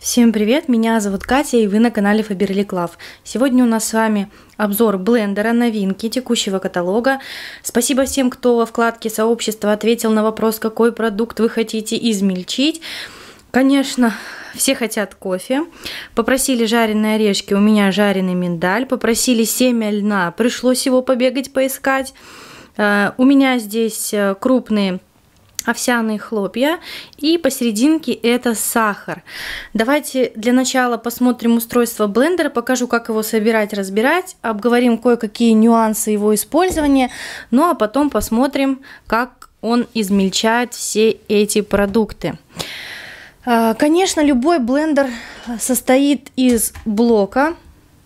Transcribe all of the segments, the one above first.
Всем привет, меня зовут Катя и вы на канале Faberlic Love. Сегодня у нас с вами обзор блендера, новинки текущего каталога. Спасибо всем, кто во вкладке сообщества ответил на вопрос, какой продукт вы хотите измельчить. Конечно, все хотят кофе. Попросили жареные орешки, у меня жареный миндаль. Попросили семя льна, пришлось его побегать, поискать. У меня здесь крупные овсяные хлопья, и посерединке это сахар. Давайте для начала посмотрим устройство блендера, покажу, как его собирать, разбирать, обговорим кое-какие нюансы его использования, ну а потом посмотрим, как он измельчает все эти продукты. Конечно, любой блендер состоит из блока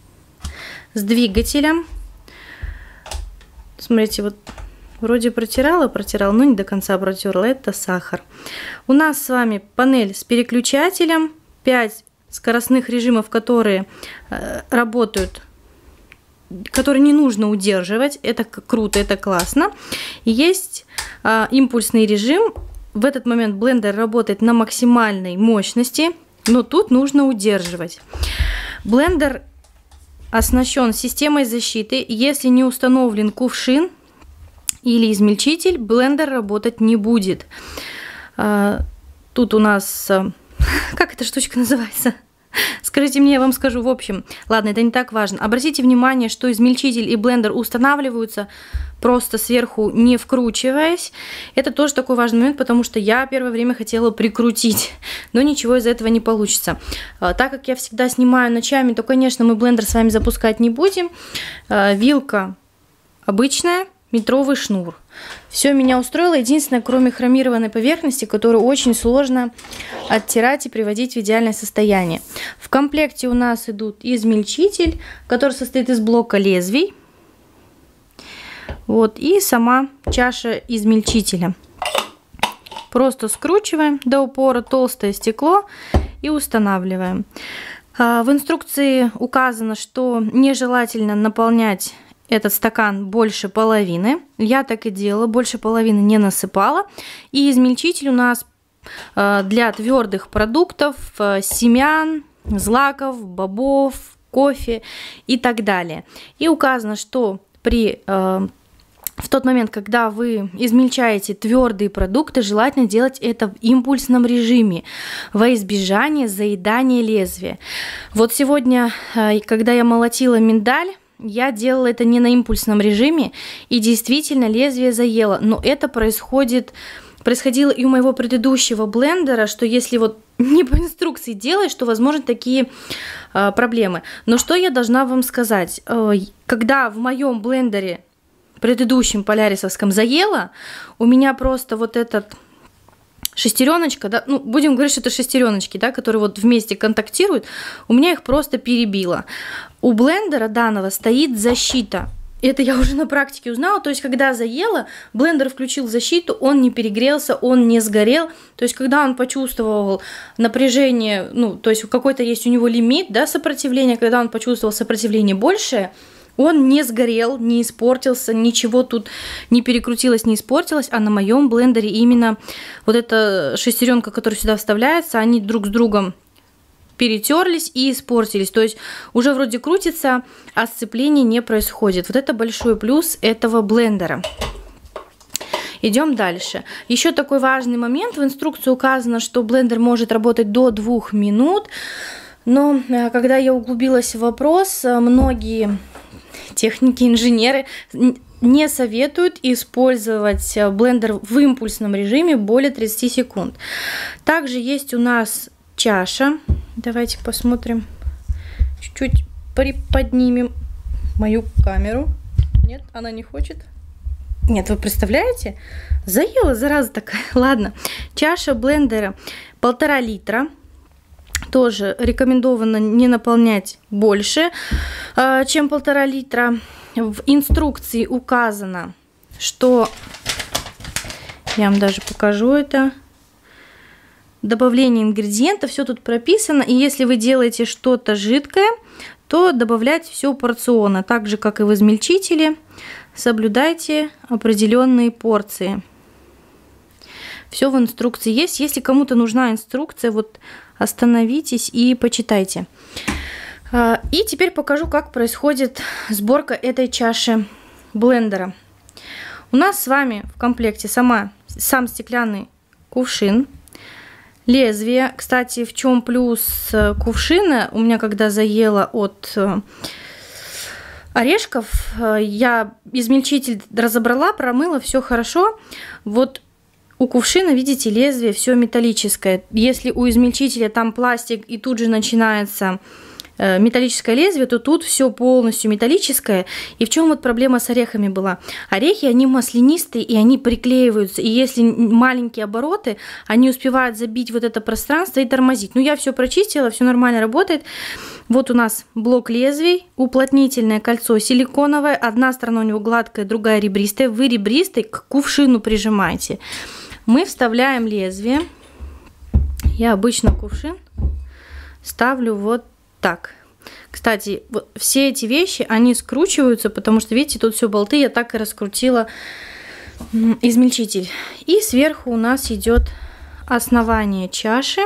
с двигателем. Смотрите, вот вроде протирала, но не до конца протерла. Это сахар. У нас с вами панель с переключателем, 5 скоростных режимов, которые работают, которые не нужно удерживать. Это круто, это классно. И есть импульсный режим. В этот момент блендер работает на максимальной мощности, но тут нужно удерживать. Блендер оснащен системой защиты. Если не установлен кувшин или измельчитель, блендер работать не будет. Тут у нас, как эта штучка называется? Скажите мне, я вам скажу. В общем, ладно, это не так важно. Обратите внимание, что измельчитель и блендер устанавливаются просто сверху, не вкручиваясь. Это тоже такой важный момент, потому что я первое время хотела прикрутить, но ничего из этого не получится. Так как я всегда снимаю ночами, то, конечно, мы блендер с вами запускать не будем. Вилка обычная, метровый шнур. Все меня устроило, единственное, кроме хромированной поверхности, которую очень сложно оттирать и приводить в идеальное состояние. В комплекте у нас идут измельчитель, который состоит из блока лезвий. Вот, и сама чаша измельчителя. Просто скручиваем до упора толстое стекло и устанавливаем. В инструкции указано, что нежелательно наполнять этот стакан больше половины. Я так и делала, больше половины не насыпала. И измельчитель у нас для твердых продуктов, семян, злаков, бобов, кофе и так далее. И указано, что в тот момент, когда вы измельчаете твердые продукты, желательно делать это в импульсном режиме во избежание заедания лезвия. Вот сегодня, когда я молотила миндаль, я делала это не на импульсном режиме, и действительно лезвие заело. Но это происходило и у моего предыдущего блендера, что если вот не по инструкции делаешь, то возможны такие проблемы. Но что я должна вам сказать? Когда в моем блендере предыдущем полярисовском заело, у меня просто вот этот шестереночка, да, ну, будем говорить, что это шестереночки, да, которые вот вместе контактируют, у меня их просто перебило. У блендера данного стоит защита. Это я уже на практике узнала. То есть, когда заело, блендер включил защиту, он не перегрелся, он не сгорел. То есть, когда он почувствовал напряжение, ну, то есть, какой-то есть у него лимит, да, сопротивления, когда он почувствовал сопротивление большее, он не сгорел, не испортился, ничего тут не перекрутилось, не испортилось, а на моем блендере именно вот эта шестеренка, которая сюда вставляется, они друг с другом перетерлись и испортились. То есть уже вроде крутится, а сцепление не происходит. Вот это большой плюс этого блендера. Идем дальше. Еще такой важный момент. В инструкции указано, что блендер может работать до 2 минут. Но когда я углубилась в вопрос, многие техники, инженеры не советуют использовать блендер в импульсном режиме более 30 секунд. Также есть у нас чаша. Давайте посмотрим. Чуть-чуть приподнимем мою камеру. Нет, она не хочет. Нет, вы представляете? Заела, зараза такая. Ладно. Чаша блендера 1,5 литра. Тоже рекомендовано не наполнять больше, чем 1,5 литра. В инструкции указано, что... Я вам даже покажу это. Добавление ингредиентов, все тут прописано. И если вы делаете что-то жидкое, то добавлять все порционно. Так же, как и в измельчителе, соблюдайте определенные порции. Все в инструкции есть. Если кому-то нужна инструкция, вот остановитесь и почитайте. И теперь покажу, как происходит сборка этой чаши блендера. У нас с вами в комплекте сам стеклянный кувшин, лезвие. Кстати, в чем плюс кувшина? У меня когда заело от орешков, я измельчитель разобрала, промыла, все хорошо. Вот у кувшина, видите, лезвие все металлическое. Если у измельчителя там пластик и тут же начинается металлическое лезвие, то тут все полностью металлическое. И в чем вот проблема с орехами была? Орехи, они маслянистые, и они приклеиваются. И если маленькие обороты, они успевают забить вот это пространство и тормозить. Ну, я все прочистила, все нормально работает. Вот у нас блок лезвий, уплотнительное кольцо силиконовое. Одна сторона у него гладкая, другая ребристая. Вы ребристой к кувшину прижимаете. Мы вставляем лезвие. Я обычно кувшин ставлю вот так. Кстати, вот все эти вещи, они скручиваются, потому что, видите, тут все болты, я так и раскрутила измельчитель. И сверху у нас идет основание чаши.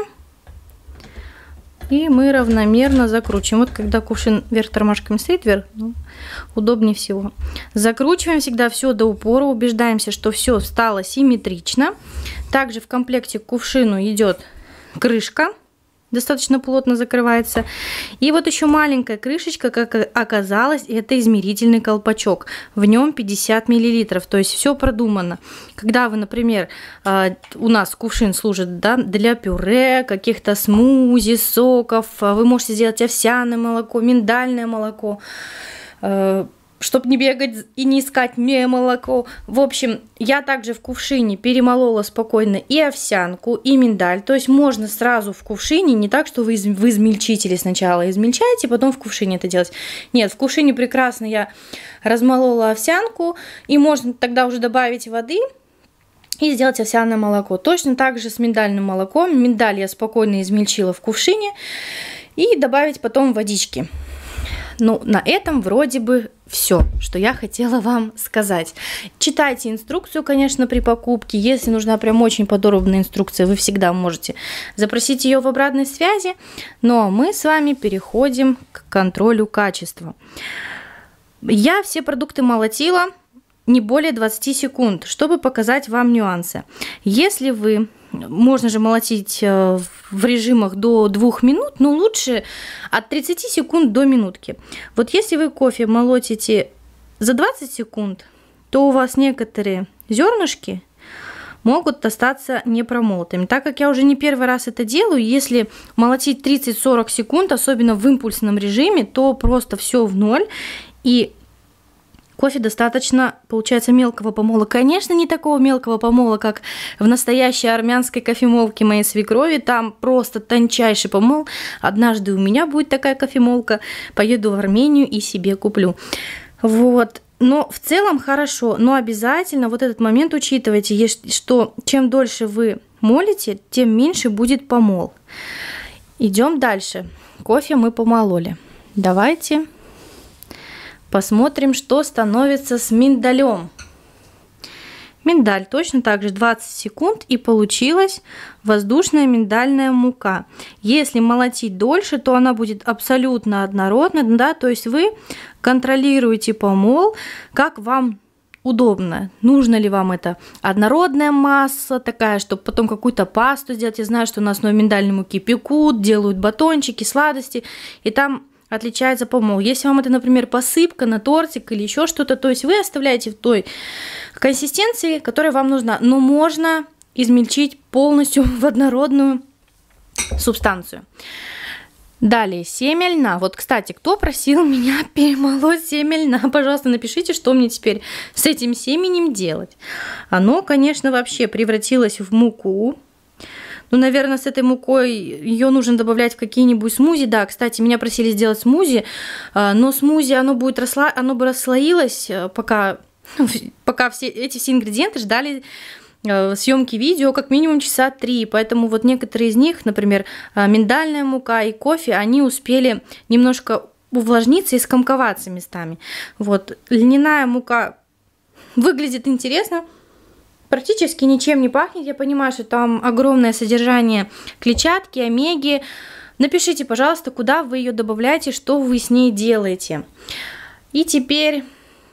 И мы равномерно закручиваем. Вот когда кувшин вверх тормашками стоит, вверх, ну, удобнее всего. Закручиваем всегда все до упора, убеждаемся, что все стало симметрично. Также в комплекте к кувшину идет крышка. Достаточно плотно закрывается. И вот еще маленькая крышечка, как оказалось, это измерительный колпачок. В нем 50 мл. То есть все продумано. Когда вы, например, у нас кувшин служит, да, для пюре, каких-то смузи, соков, вы можете сделать овсяное молоко, миндальное молоко, чтобы не бегать и не искать молоко. В общем, я также в кувшине перемолола спокойно и овсянку, и миндаль. То есть можно сразу в кувшине, не так, что вы в измельчителе сначала измельчаете, потом в кувшине это делать. Нет, в кувшине прекрасно я размолола овсянку, и можно тогда уже добавить воды и сделать овсяное молоко. Точно так же с миндальным молоком. Миндаль я спокойно измельчила в кувшине и добавить потом водички. Ну, на этом вроде бы все, что я хотела вам сказать. Читайте инструкцию, конечно, при покупке. Если нужна прям очень подробная инструкция, вы всегда можете запросить ее в обратной связи. Ну, а мы с вами переходим к контролю качества. Я все продукты молотила не более 20 секунд, чтобы показать вам нюансы. Если вы... Можно же молотить в режимах до 2 минут, но лучше от 30 секунд до минутки. Вот если вы кофе молотите за 20 секунд, то у вас некоторые зернышки могут остаться непромолотыми. Так как я уже не первый раз это делаю, если молотить 30-40 секунд, особенно в импульсном режиме, то просто все в ноль. И кофе достаточно, получается, мелкого помола. Конечно, не такого мелкого помола, как в настоящей армянской кофемолке моей свекрови. Там просто тончайший помол. Однажды у меня будет такая кофемолка. Поеду в Армению и себе куплю. Вот. Но в целом хорошо. Но обязательно вот этот момент учитывайте, что чем дольше вы молите, тем меньше будет помол. Идем дальше. Кофе мы помололи. Давайте посмотрим, что становится с миндалем. Миндаль точно так же 20 секунд, и получилась воздушная миндальная мука. Если молотить дольше, то она будет абсолютно однородной, да, то есть вы контролируете помол, как вам удобно. Нужно ли вам это однородная масса такая, чтобы потом какую-то пасту сделать. Я знаю, что на основе миндальной муки пекут, делают батончики, сладости, и там отличается помол. Если вам это, например, посыпка на тортик или еще что-то, то есть вы оставляете в той консистенции, которая вам нужна. Но можно измельчить полностью в однородную субстанцию. Далее, семя льна. Вот, кстати, кто просил меня перемолоть семя льна, пожалуйста, напишите, что мне теперь с этим семенем делать. Оно, конечно, вообще превратилось в муку. Ну, наверное, с этой мукой ее нужно добавлять в какие-нибудь смузи. Да, кстати, меня просили сделать смузи, но смузи оно бы расслоилось, пока все эти ингредиенты ждали съемки видео как минимум часа 3. Поэтому вот некоторые из них, например, миндальная мука и кофе, они успели немножко увлажниться и скомковаться местами. Вот, льняная мука выглядит интересно. практически ничем не пахнет. Я понимаю, что там огромное содержание клетчатки, омеги. Напишите, пожалуйста, куда вы ее добавляете, что вы с ней делаете. И теперь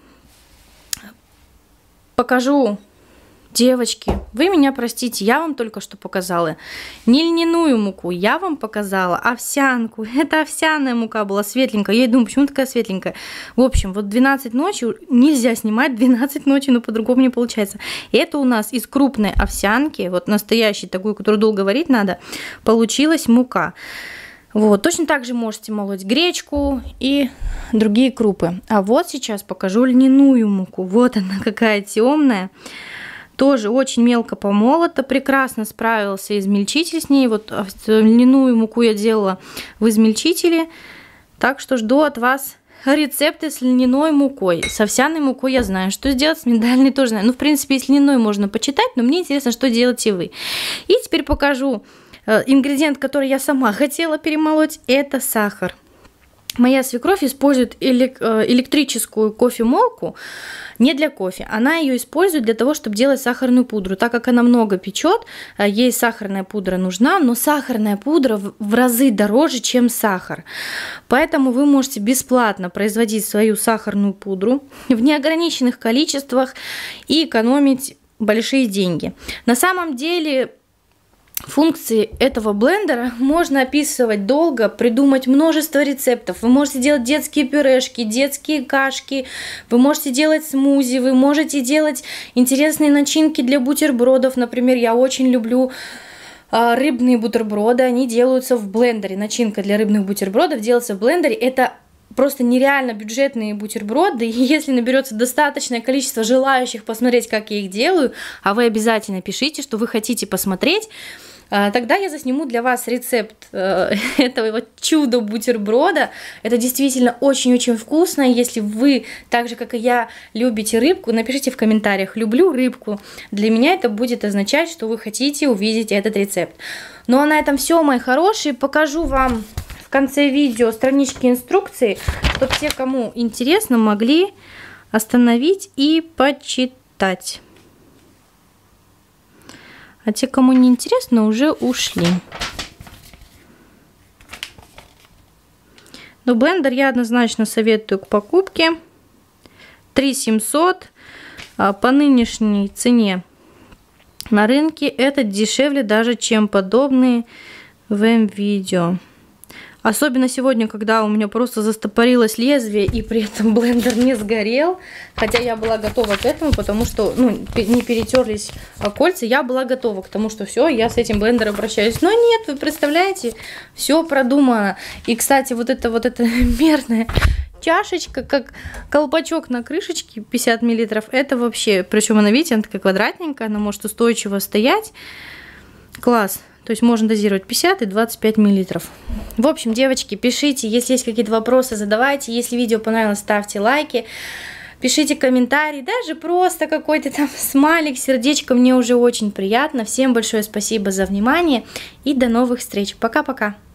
покажу. Девочки, вы меня простите, я вам только что показала не льняную муку, я вам показала овсянку. Это овсяная мука была светленькая. Я думаю, почему такая светленькая? В общем, вот 12 ночи нельзя снимать 12 ночи, но по-другому не получается. Это у нас из крупной овсянки, вот настоящей такой, которую долго варить надо, получилась мука. Вот, точно так же можете молоть гречку и другие крупы. А вот сейчас покажу льняную муку. Вот она какая темная. Тоже очень мелко помолота, прекрасно справился измельчитель с ней. Вот льняную муку я делала в измельчителе. Так что жду от вас рецепты с льняной мукой. С овсяной мукой я знаю, что сделать, с миндальной тоже знаю. Ну, в принципе, и с льняной можно почитать, но мне интересно, что делаете вы. И теперь покажу ингредиент, который я сама хотела перемолоть. Это сахар. Моя свекровь использует электрическую кофемолку не для кофе. Она ее использует для того, чтобы делать сахарную пудру. Так как она много печет, ей сахарная пудра нужна, но сахарная пудра в разы дороже, чем сахар. Поэтому вы можете бесплатно производить свою сахарную пудру в неограниченных количествах и экономить большие деньги. На самом деле функции этого блендера можно описывать долго, придумать множество рецептов. Вы можете делать детские пюрешки, детские кашки, вы можете делать смузи, вы можете делать интересные начинки для бутербродов. Например, я очень люблю рыбные бутерброды, они делаются в блендере. Начинка для рыбных бутербродов делается в блендере. Это просто нереально бюджетные бутерброды, и если наберется достаточное количество желающих посмотреть, как я их делаю, а вы обязательно пишите, что вы хотите посмотреть, тогда я засниму для вас рецепт этого вот чудо бутерброда. Это действительно очень-очень вкусно. Если вы, так же как и я, любите рыбку, напишите в комментариях «люблю рыбку». Для меня это будет означать, что вы хотите увидеть этот рецепт. Ну а на этом все, мои хорошие. Покажу вам в конце видео странички инструкции, чтобы те, кому интересно, могли остановить и почитать. А те, кому не интересно, уже ушли. Но блендер я однозначно советую к покупке. 3700 по нынешней цене на рынке это дешевле даже, чем подобные в М-видео. Особенно сегодня, когда у меня просто застопорилось лезвие и при этом блендер не сгорел. Хотя я была готова к этому, потому что не перетерлись кольца. Я была готова к тому, что все, я с этим блендером прощаюсь. Но нет, вы представляете, все продумано. И, кстати, вот эта мерная чашечка, как колпачок на крышечке 50 мл, это вообще, причем она, видите, она такая квадратненькая, она может устойчиво стоять. Класс. То есть можно дозировать 50 и 25 мл. В общем, девочки, пишите, если есть какие-то вопросы, задавайте. Если видео понравилось, ставьте лайки. Пишите комментарии, даже просто какой-то там смайлик, сердечко. Мне уже очень приятно. Всем большое спасибо за внимание и до новых встреч. Пока-пока.